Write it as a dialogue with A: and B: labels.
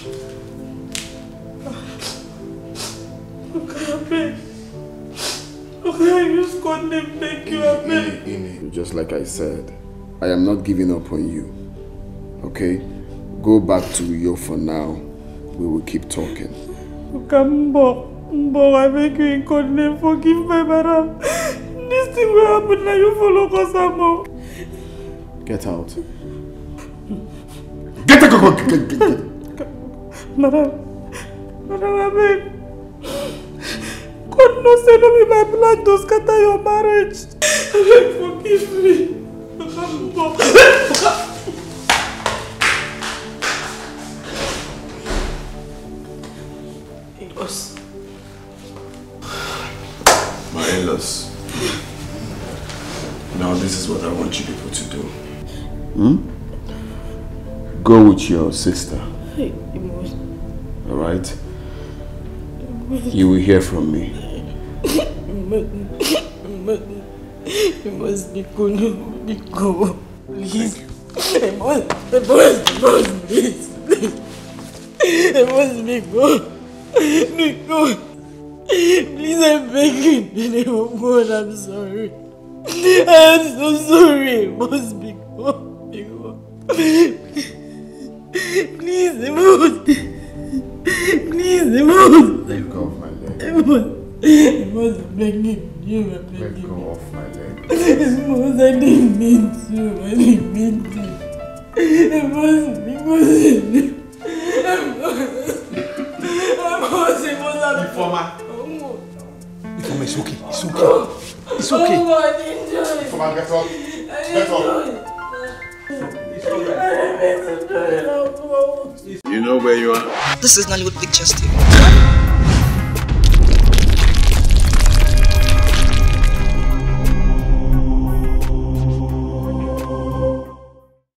A: Okay, I just called him, thank you,
B: Ini, just like I said, I am not giving up on you. Okay? Go back to Uyo for now. We will keep talking.
A: Mbo, I beg you in God's name, forgive me, madam. This thing will happen now, you follow Kosamo.
B: Get out. Get out!
A: Madam, I beg. God knows I don't be my blood to scatter your marriage. I beg, forgive me. In-laws.
B: My in-laws. Now this is what I want you people to do. Go with your sister. Alright? You will hear from me.
A: You must be good. Be good. Please. I must please. I must be good. Be good. Please, I'm begging in the name of God, I'm sorry. I am so sorry. I must be good. Be good. Please, I must. Please, I must.
B: Let go of my leg.
A: I must beg you.
B: Let go of my leg.
A: I didn't mean to. I didn't mean to. I must be good.
C: Informer, it's okay. It's okay. It's okay.
A: Oh, I didn't do it.
B: Informer, get up. Get up.
C: You know where you are?
D: This is Nollywood Pictures TV.